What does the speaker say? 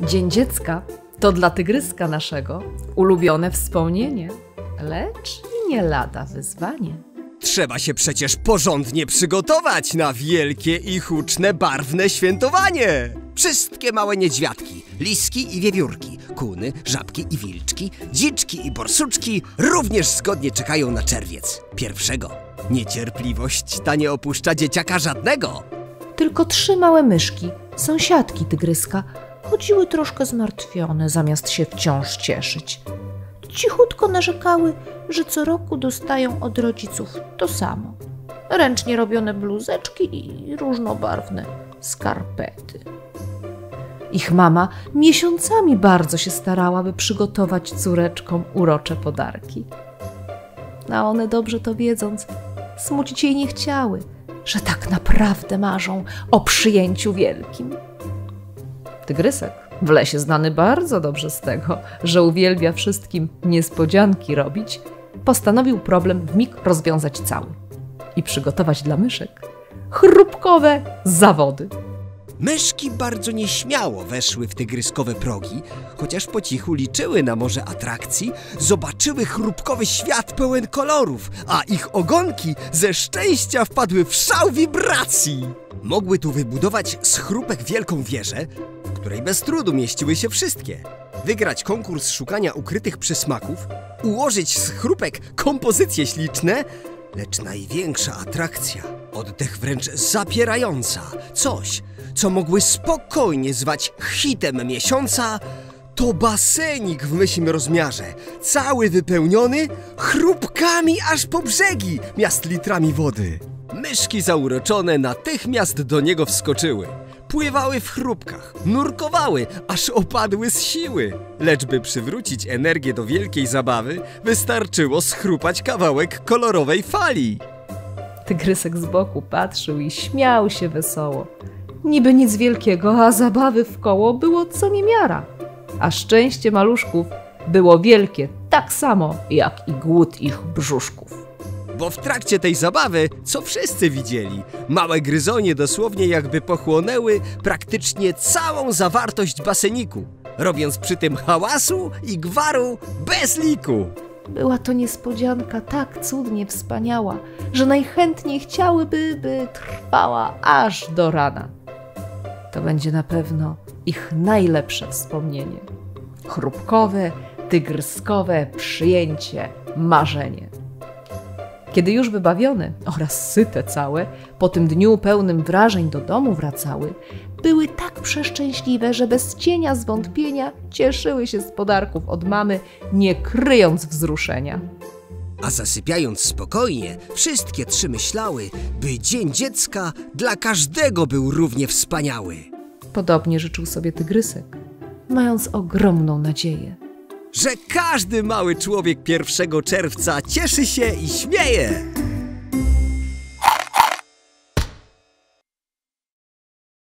Dzień Dziecka to dla tygryska naszego ulubione wspomnienie, lecz i nie lada wyzwanie. Trzeba się przecież porządnie przygotować na wielkie i huczne, barwne świętowanie. Wszystkie małe niedźwiadki, liski i wiewiórki, kuny, żabki i wilczki, dziczki i borsuczki również zgodnie czekają na czerwiec pierwszego. Niecierpliwość ta nie opuszcza dzieciaka żadnego. Tylko 3 małe myszki, sąsiadki tygryska, chodziły troszkę zmartwione, zamiast się wciąż cieszyć. Cichutko narzekały, że co roku dostają od rodziców to samo. Ręcznie robione bluzeczki i różnobarwne skarpety. Ich mama miesiącami bardzo się starała, by przygotować córeczkom urocze podarki. A one, dobrze to wiedząc, smucić jej nie chciały, że tak naprawdę marzą o przyjęciu wielkim. Tygrysek, w lesie znany bardzo dobrze z tego, że uwielbia wszystkim niespodzianki robić, postanowił problem wmig rozwiązać cały i przygotować dla myszek chrupkowe zawody. Myszki bardzo nieśmiało weszły w tygryskowe progi, chociaż po cichu liczyły na morze atrakcji, zobaczyły chrupkowy świat pełen kolorów, a ich ogonki ze szczęścia wpadły w szał wibracji. Mogły tu wybudować z chrupek wielką wieżę, w której bez trudu mieściły się wszystkie. Wygrać konkurs szukania ukrytych przysmaków, ułożyć z chrupek kompozycje śliczne, lecz największa atrakcja, oddech wręcz zapierająca, coś, co mogły spokojnie zwać hitem miesiąca, to basenik w myślim rozmiarze, cały wypełniony chrupkami aż po brzegi, miast litrami wody. Myszki zauroczone natychmiast do niego wskoczyły. Pływały w chrupkach, nurkowały, aż opadły z siły. Lecz by przywrócić energię do wielkiej zabawy, wystarczyło schrupać kawałek kolorowej fali. Tygrysek z boku patrzył i śmiał się wesoło. Niby nic wielkiego, a zabawy wkoło było co niemiara. A szczęście maluszków było wielkie, tak samo jak i głód ich brzuszków. Bo w trakcie tej zabawy, co wszyscy widzieli, małe gryzonie dosłownie jakby pochłonęły praktycznie całą zawartość baseniku, robiąc przy tym hałasu i gwaru bez liku. Była to niespodzianka tak cudnie wspaniała, że najchętniej chciałyby, by trwała aż do rana. To będzie na pewno ich najlepsze wspomnienie. Chrupkowe, tygryskowe przyjęcie, marzenie. Kiedy już wybawione oraz syte całe, po tym dniu pełnym wrażeń do domu wracały, były tak przeszczęśliwe, że bez cienia zwątpienia cieszyły się z podarków od mamy, nie kryjąc wzruszenia. A zasypiając spokojnie, wszystkie 3 myślały, by Dzień Dziecka dla każdego był równie wspaniały. Podobnie życzył sobie tygrysek, mając ogromną nadzieję, że każdy mały człowiek 1 czerwca cieszy się i śmieje.